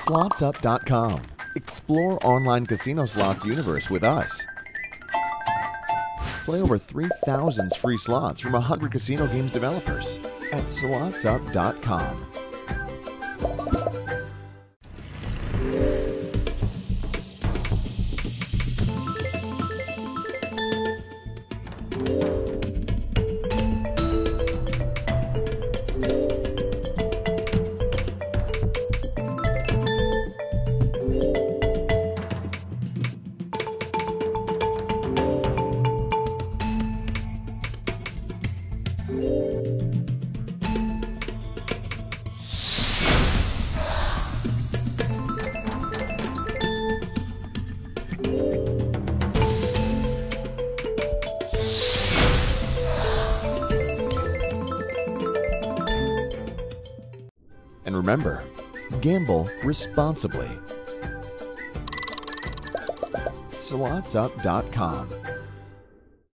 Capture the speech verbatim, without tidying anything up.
slots up dot com. Explore online casino slots universe with us. Play over three thousand free slots from one hundred casino games developers at slots up dot com. And remember, gamble responsibly. slots up dot com